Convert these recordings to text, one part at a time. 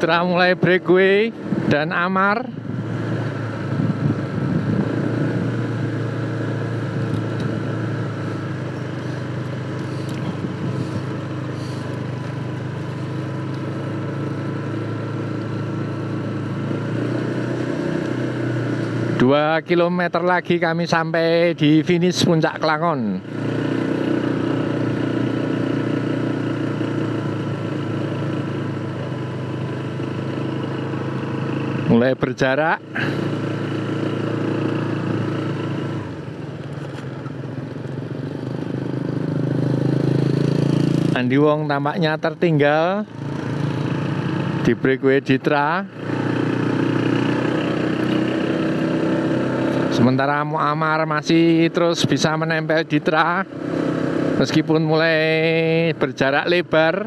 Ditra mulai breakaway dan Amar. Dua kilometer lagi kami sampai di finish Puncak Klangon. Mulai berjarak. Andi Wong tampaknya tertinggal di breakaway Ditra. Sementara Muammar masih terus bisa menempel Ditra meskipun mulai berjarak lebar.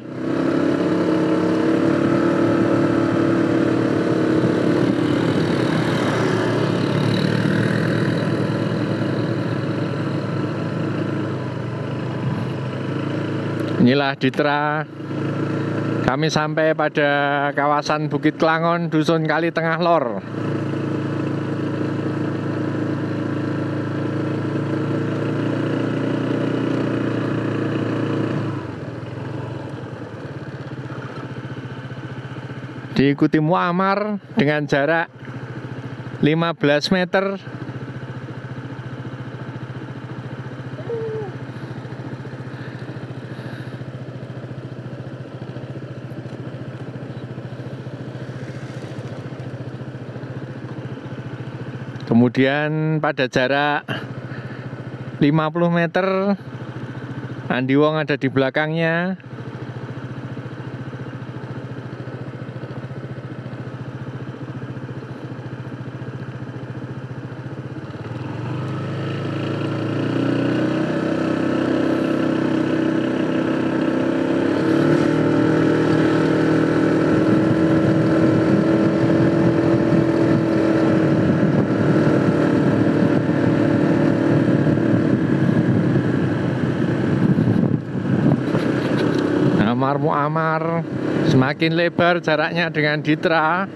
Inilah Ditra. Kami sampai pada kawasan Bukit Klangon, Dusun Kali Tengah Lor. Diikuti Muammar dengan jarak 15 meter. Kemudian pada jarak 50 meter Andi Wong ada di belakangnya. Muammar semakin lebar jaraknya dengan Ditra.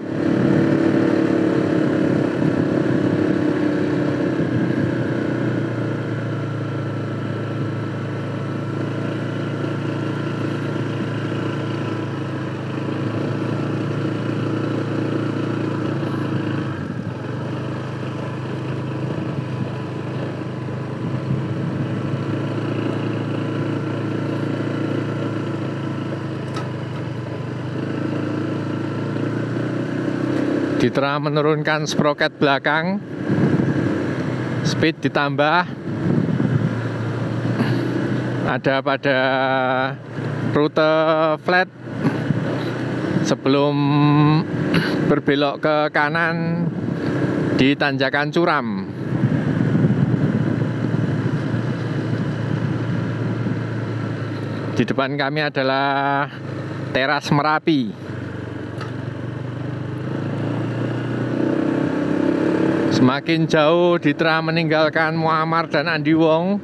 Ditra menurunkan sproket belakang, speed ditambah, ada pada rute flat sebelum berbelok ke kanan di tanjakan curam. Di depan kami adalah teras Merapi. Semakin jauh Ditra meninggalkan Muammar dan Andi Wong.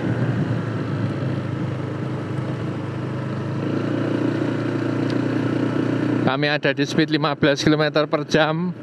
Kami ada di speed 15 km per jam.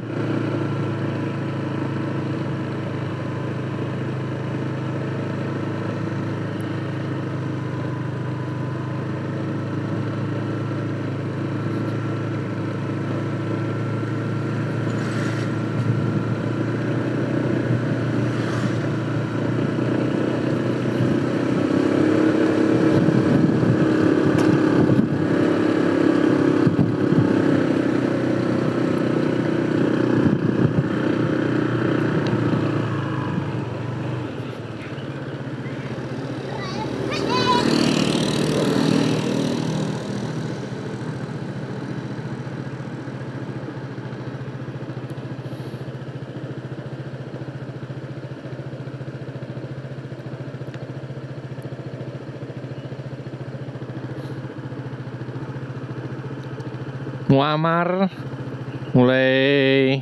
Muammar mulai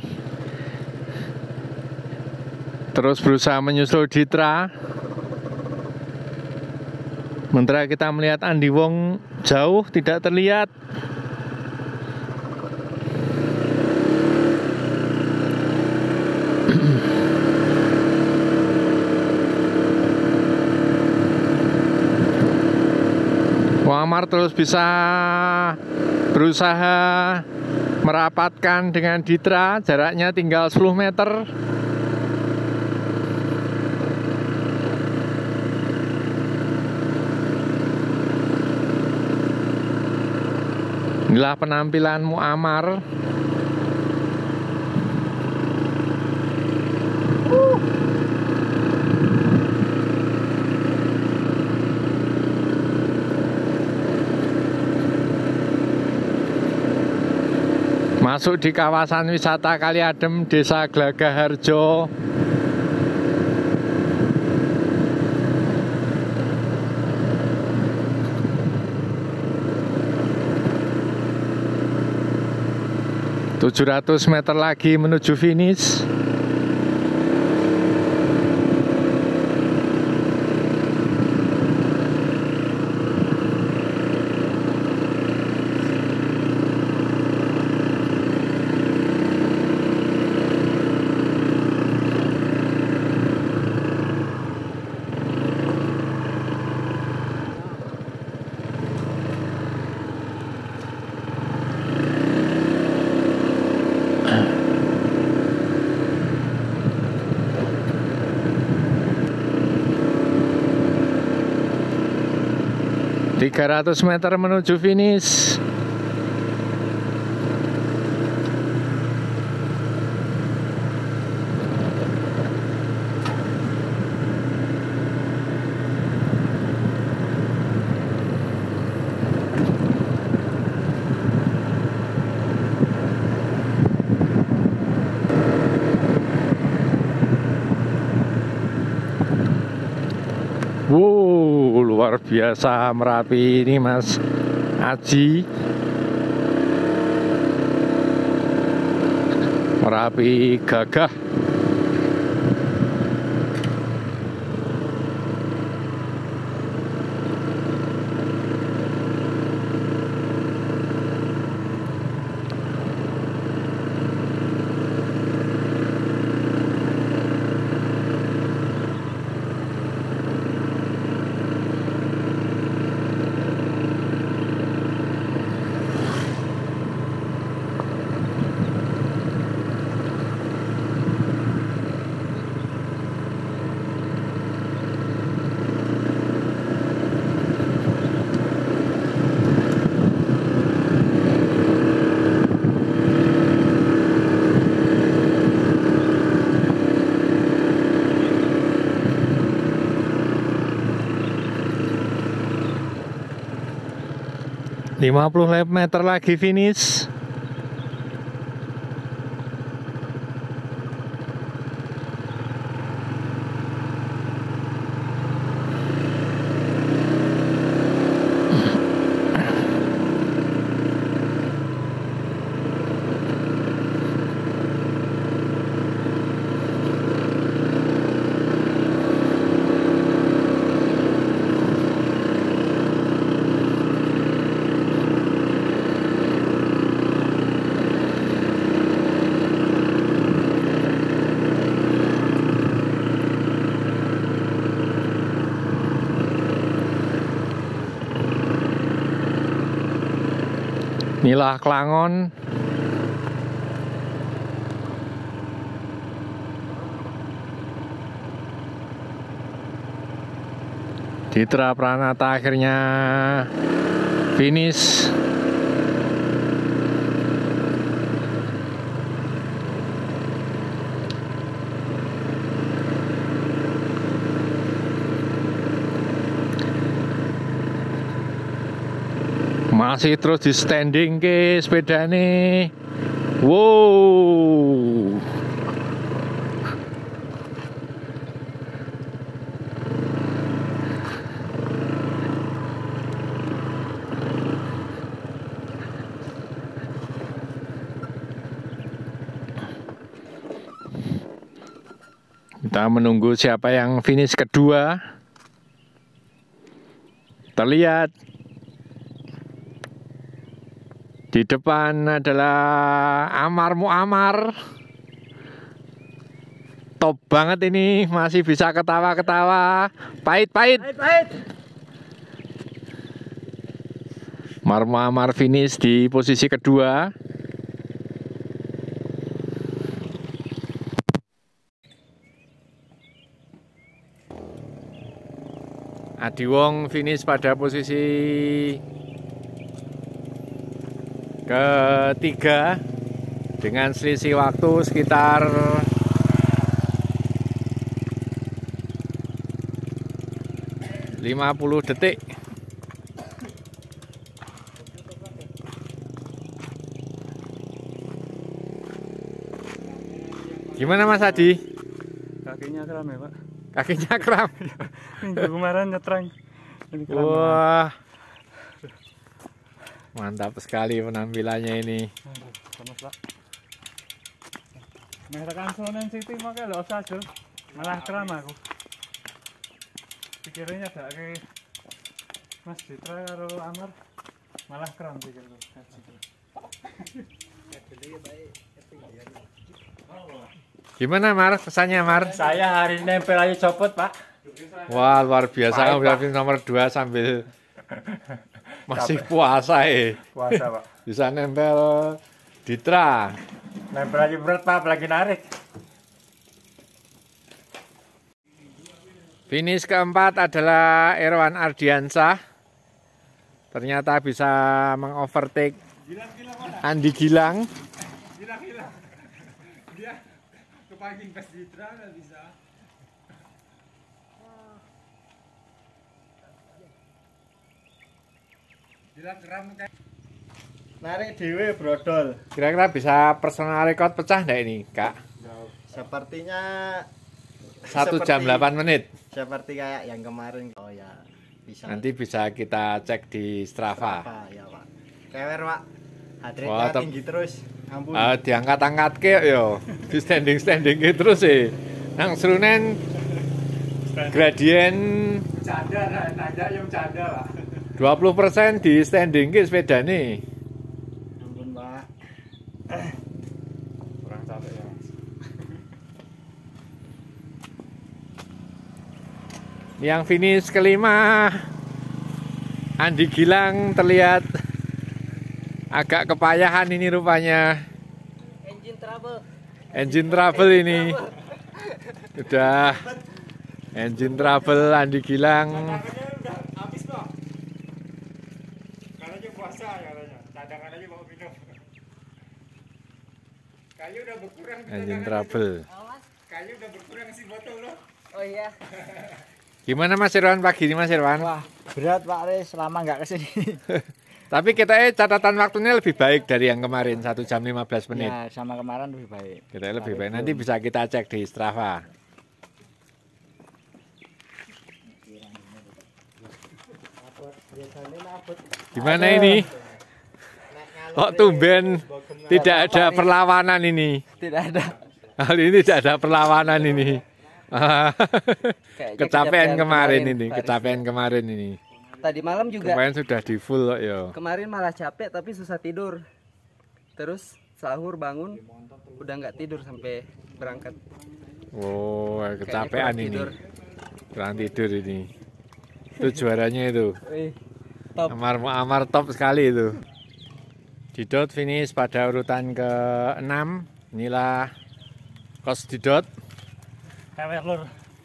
terus berusaha menyusul Ditra. Sementara kita melihat Andi Wong jauh tidak terlihat. Muammar terus bisa berusaha merapatkan dengan Ditra, jaraknya tinggal 10 meter. Inilah penampilan Muammar. Masuk di kawasan wisata Kali Adem, Desa Glagaharjo. ...700 meter lagi menuju finish. Tiga 300 meter menuju finish. Wow, luar biasa Merapi ini Mas Aji. Merapi gagah. Lima 50 meter lagi finish. Inilah Klangon. Ditra Pranata akhirnya finish. Masih terus di standing ke sepeda nih. Wow. Kita menunggu siapa yang finish kedua. Terlihat di depan adalah Amar Muammar. Top banget ini, masih bisa ketawa-ketawa. Pahit. Amar finish di posisi kedua. Adiwong finish pada posisi ketiga dengan selisih waktu sekitar 50 detik. Gimana Mas Adi? Kakinya kram ya Pak. Kakinya kram. Minggu kemarin nyetreng. Wah, mantap sekali penampilannya ini. Panas Pak. Mereka Sonen City makanya lo saja. Malah kram aku. Pikirnya ada ke Mas Citra karo Amar. Malah kram pikirku. Gimana Mar? Kesannya Mar? Saya hari ini nempel aja copot Pak. Wah luar biasa, Baik, udah nomor 2 sambil masih puasa Puasa Pak. bisa nempel Ditra. Nempel aja berat Pak, apalagi narik. Finish keempat adalah Erwan Ardiansah. Ternyata bisa mengovertake Andi Gilang. Dia kepancing pas Citra nggak bisa. Narik dewe brodol. Kira-kira bisa personal record pecah enggak ini, Kak? Sepertinya 1 jam 8 menit. Seperti kayak yang kemarin. Oh ya, bisa. Nanti bisa kita cek di Strava. Apa ya Pak? Kewer Pak. Wah, Hadratnya tinggi terus. Ampun. Diangkat-angkat ke yo. Di standing ke terus nang Srunen gradien Canda, nanya yang canda Pak. 20% di standing ke sepeda nih. Ampun Pak. Kurang capek ya Mas. Yang finish kelima Andi Gilang terlihat agak kepayahan ini rupanya. Engine trouble ini. Udah engine trouble Andi Gilang. Habis Pak. Katanya puasa katanya. Cadangan aja bawa minum. Kayu udah berkurang. Engine trouble. Kayu udah berkurang sih botol loh. Oh iya. Gimana Mas Irwan pagi ini Mas Irwan? Wah, berat Pak Res, lama nggak kesini. Tapi kita catatan waktunya lebih baik dari yang kemarin 1 jam 15 menit. Ya, sama kemarin lebih baik. Kita lebih baik. Nanti bisa kita cek di Strava. Gimana ini? Kok tumben tidak ada perlawanan ini? Tidak ada. Kali ini tidak ada perlawanan ini. Kecapean kemarin ini, kecapean kemarin ini. Tadi malam juga. Kemarin sudah di full kok ya. Kemarin malah capek tapi susah tidur. Terus sahur bangun udah nggak tidur sampai berangkat. Oh, Kayaknya kecapean kurang ini. tidur. Kurang tidur ini. Itu juaranya itu. Top. Amar top sekali itu. Didot finish pada urutan ke-6. Inilah Kos Didot. Kewer lur.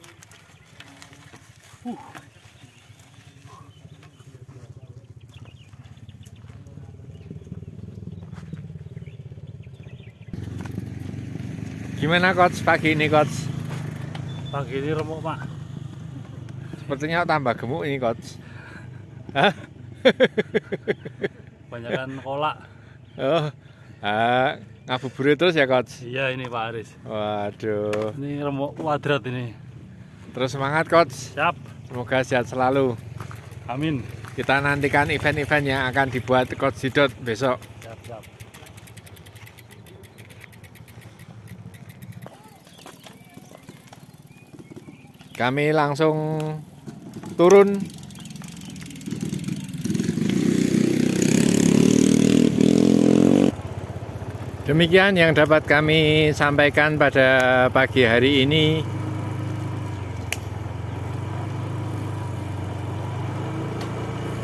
Gimana Coach pagi ini Coach? Pagi ini remuk Pak. Sepertinya tambah gemuk ini Coach. Hah? Banyakan kolak. Oh, ngabuburit terus ya Coach? Iya ini Pak Aris. Waduh. Ini remuk kuadrat ini. Terus semangat Coach. Siap. Semoga sehat selalu. Amin. Kita nantikan event-event yang akan dibuat Coach Didot besok. Siap, siap. Kami langsung turun. Demikian yang dapat kami sampaikan pada pagi hari ini.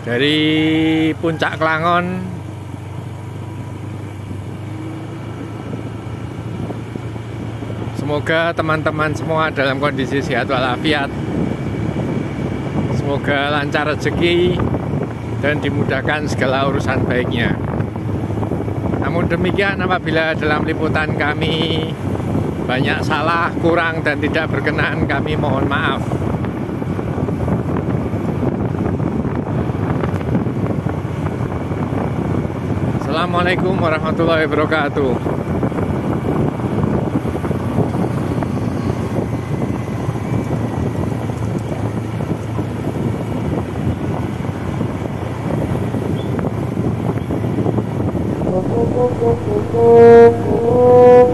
dari Puncak Klangon. Semoga teman-teman semua dalam kondisi sehat walafiat. Semoga lancar rezeki dan dimudahkan segala urusan baiknya. Namun demikian, apabila dalam liputan kami banyak salah, kurang, dan tidak berkenan, kami mohon maaf. Assalamualaikum warahmatullahi wabarakatuh. Oh,